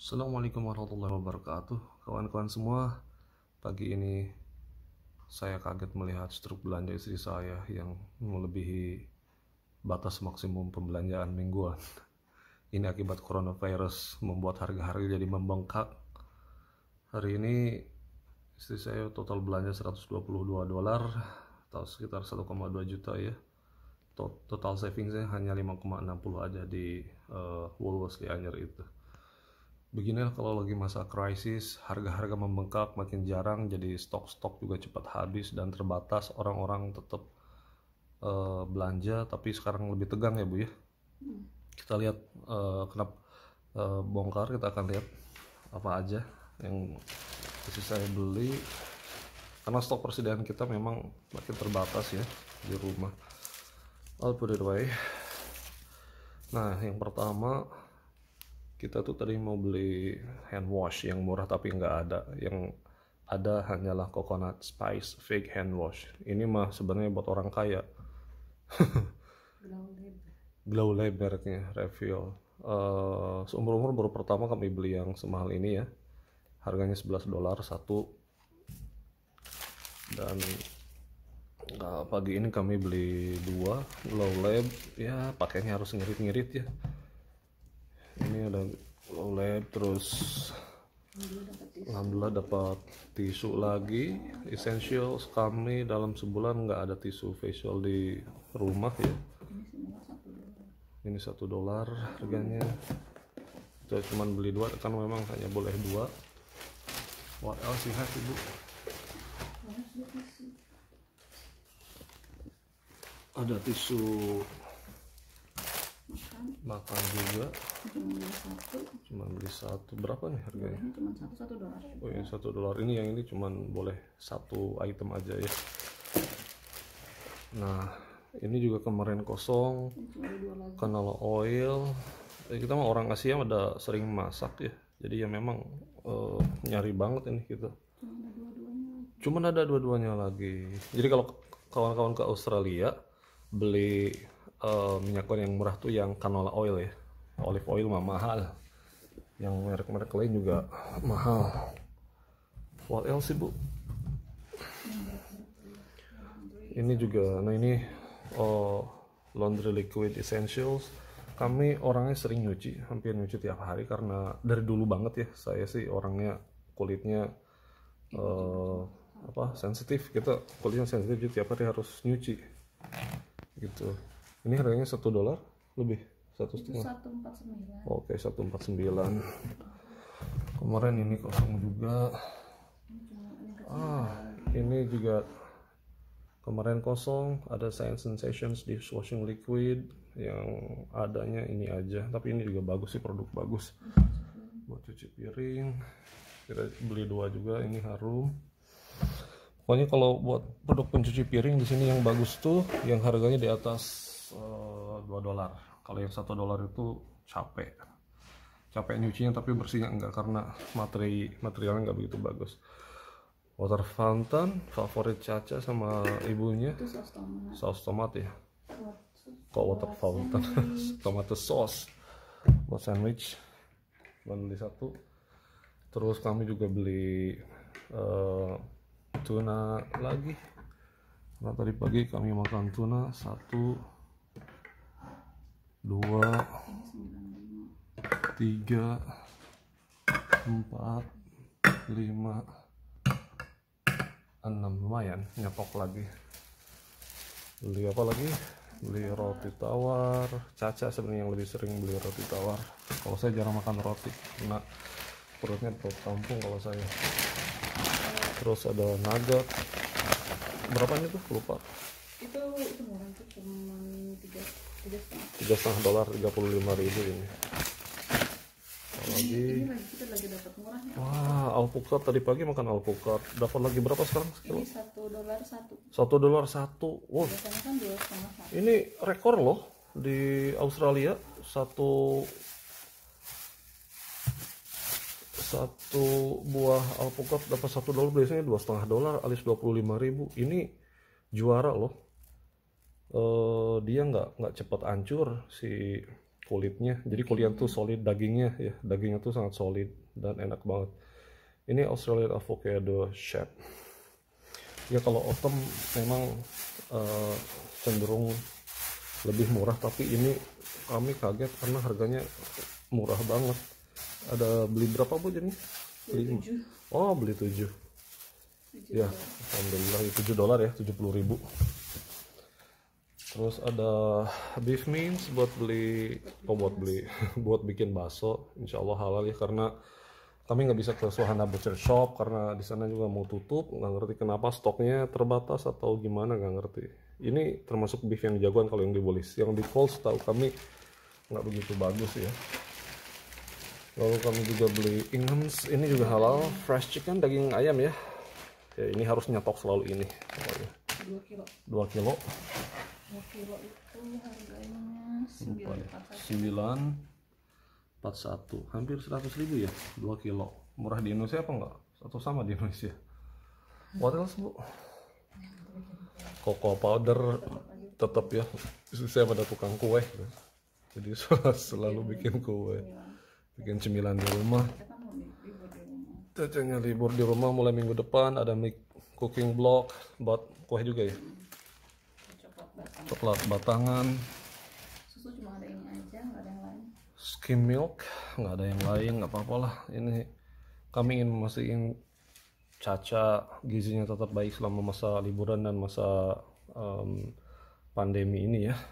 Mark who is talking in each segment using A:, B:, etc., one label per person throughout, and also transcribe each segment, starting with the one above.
A: Assalamualaikum warahmatullahi wabarakatuh. Kawan-kawan semua, pagi ini saya kaget melihat struk belanja istri saya yang melebihi batas maksimum pembelanjaan mingguan. Ini akibat coronavirus membuat harga-harga jadi membengkak. Hari ini istri saya total belanja $122 atau sekitar 1,2 juta ya. Total saving saya hanya 5,60 aja di Woolworths di Anyer itu. Beginilah kalau lagi masa krisis, harga-harga membengkak, makin jarang, jadi stok-stok juga cepat habis dan terbatas. Orang-orang tetap belanja, tapi sekarang lebih tegang ya Bu ya. Kita lihat kenapa bongkar, kita akan lihat apa aja yang bisa saya beli, karena stok persediaan kita memang makin terbatas ya di rumah. I'll put it away. Nah, yang pertama, kita tuh tadi mau beli hand wash yang murah tapi nggak ada. Yang ada hanyalah coconut spice fake hand wash. Ini mah sebenarnya buat orang kaya. Glow Lab mereknya, Reveal. Seumur-umur baru pertama kami beli yang semahal ini ya. Harganya $11 satu. Dan pagi ini kami beli dua Glow Lab. Ya pakainya harus ngirit-ngirit ya. Ini ada Glow Lab, terus alhamdulillah dapat tisu lagi essentials. Kami dalam sebulan nggak ada tisu facial di rumah ya. Ini $1 harganya. Kita cuma beli dua, kan memang hanya boleh dua. What else you have, Ibu? Ada tisu makan juga. Cuma beli satu. Berapa nih harganya?
B: Cuma $1.
A: Oh ini $1. Ini yang ini cuman boleh satu item aja ya. Nah ini juga kemarin kosong. Canola oil. Kita mah orang Asia ada sering masak ya. Jadi ya memang nyari banget ini kita. Cuman ada dua-duanya lagi. Jadi kalau kawan-kawan ke Australia beli minyak goreng yang murah tuh yang canola oil ya. Olive oil mah mahal. Yang merek-merek lain juga mahal. What else sih Bu? Ini juga, nah ini laundry liquid essentials. Kami orangnya sering nyuci, hampir nyuci tiap hari karena dari dulu banget ya. Saya sih orangnya kulitnya sensitif. Kita kulitnya sensitif, jadi tiap hari harus nyuci. Gitu. Ini harganya $1 lebih. 1,5. Oke, 149. Kemarin ini kosong juga. Ini juga kemarin kosong. Ada Science Sensations dishwashing liquid yang adanya ini aja. Tapi ini juga bagus sih, produk bagus buat cuci piring. Kita beli dua juga. Ini harum. Pokoknya kalau buat produk pencuci piring di sini yang bagus tuh yang harganya di atas $2. Kalau yang $1 itu capek nyucinya, tapi bersihnya enggak karena materialnya enggak begitu bagus. Water fountain favorit Caca sama ibunya.
B: Itu
A: saus tomat ya. Kok water fountain? Tomato sauce buat sandwich. Beli satu. Terus kami juga beli tuna lagi. Nah, tadi pagi kami makan tuna 1, 2, 3, 4, 5, 6. Lumayan nyetok lagi. Beli apa lagi? Beli roti tawar. Caca sebenarnya yang lebih sering beli roti tawar. Kalau saya jarang makan roti karena perutnya perut kampung kalau saya. Terus ada nugget. Berapa ini tuh? Lupa.
B: Itu murah tuh, cuma
A: $3,5, 35.000 ini.
B: Ini lagi kita lagi dapat murahnya.
A: Wah, alpukat tadi pagi makan alpukat. Dapat lagi berapa sekarang?
B: Ini $1 satu.
A: $1 satu. Wow.
B: Biasanya kan $2,5.
A: Ini rekor loh di Australia. Satu buah alpukat dapat $1, biasanya $2,5 alias 25.000. Ini juara loh. Dia nggak cepat hancur si kulitnya. Jadi kulitnya tuh solid, dagingnya ya, dagingnya tuh sangat solid dan enak banget. Ini Australian Avocado Shad. Ya kalau autumn memang cenderung lebih murah, tapi ini kami kaget karena harganya murah banget. Ada beli berapa Bu jadi? 5. Oh, beli 7. Ya, alhamdulillah $7 ya, 70.000. Terus ada beef mince buat beli, buat bikin bakso. Insya Allah halal ya, karena kami nggak bisa ke Suhana Butcher Shop karena di sana juga mau tutup. Nggak ngerti kenapa stoknya terbatas atau gimana, nggak ngerti. Ini termasuk beef yang jagoan kalau yang di Woolies. Yang di Coles tahu kami nggak begitu bagus ya. Lalu kami juga beli Ingham's, ini juga halal, fresh chicken, daging ayam ya. Ya ini harus nyetok selalu ini.
B: 2 kilo.
A: 2 kilo.
B: 2 kilo itu harganya
A: 941, hampir 100.000 ya, 2 kilo. Murah di Indonesia apa enggak? Atau sama di Indonesia? What else Bu? Cocoa powder tetap ya. Saya pada tukang kue, jadi selalu bikin kue, bikin cemilan di rumah. Cacanya libur di rumah mulai minggu depan. Ada cooking block buat kue juga ya. Coklat batangan.
B: Susu cuma ada ini aja, nggak ada yang lain.
A: Skim milk nggak ada yang lain, nggak apa-apa lah. Ini kami ingin memastikan Caca gizinya tetap baik selama masa liburan dan masa pandemi ini ya.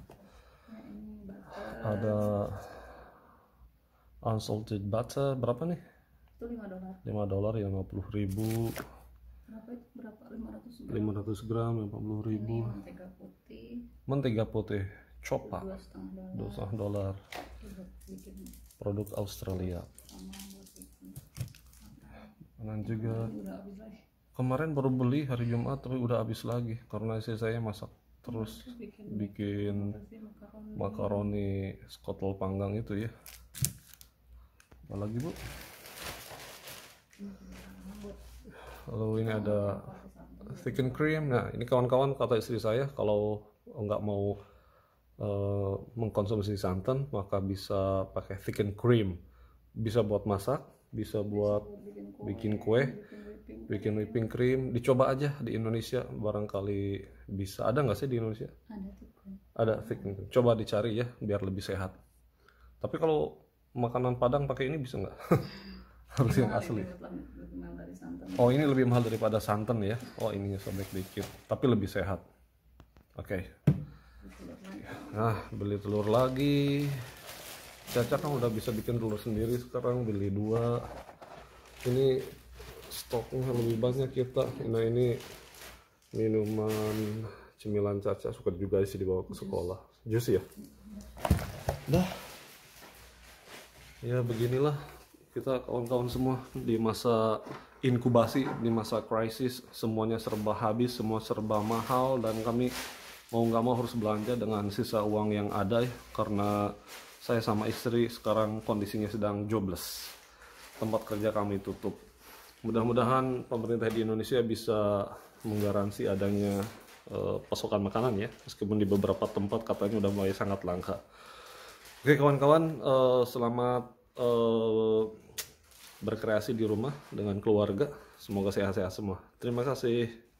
A: Ada unsalted butter berapa nih?
B: Itu $5.
A: $5 ya, 50.000.
B: Berapa itu? Berapa?
A: 500 gram 50.000.
B: Mentega putih
A: Mentega putih Copa
B: $2,5.
A: $2. Produk Australia. Dan juga
B: Udah habis lagi.
A: kemarin baru beli hari Jumat tapi udah habis lagi karena istri saya masak terus bikin makaroni skotol panggang itu ya. Apalagi Bu? Lalu ini ada thicken cream. Nah ini kawan-kawan, kata istri saya kalau nggak mau mengkonsumsi santan maka bisa pakai thicken cream. Bisa buat masak, bisa buat bikin kue, bikin whipping cream. Dicoba aja di Indonesia, barangkali bisa. Ada nggak sih di Indonesia? Ada thicken cream. Coba dicari ya biar lebih sehat. Tapi kalau makanan Padang pakai ini bisa nggak? Harus yang asli. Oh ini lebih mahal daripada santan ya. Oh ininya sobek dikit, tapi lebih sehat. Oke. Nah beli telur lagi. Caca kan udah bisa bikin telur sendiri, sekarang beli 2. Ini stoknya lebih banyak kita. Nah ini minuman cemilan Caca, suka juga sih dibawa ke sekolah. Jus ya. Dah. Ya beginilah kita kawan-kawan semua di masa inkubasi, di masa krisis. Semuanya serba habis, semua serba mahal, dan kami mau nggak mau harus belanja dengan sisa uang yang ada ya, karena saya sama istri sekarang kondisinya sedang jobless. Tempat kerja kami tutup. Mudah-mudahan pemerintah di Indonesia bisa menggaransi adanya pasokan makanan ya, meskipun di beberapa tempat katanya udah mulai sangat langka. Oke kawan-kawan, selamat berkreasi di rumah dengan keluarga. Semoga sehat-sehat semua. Terima kasih.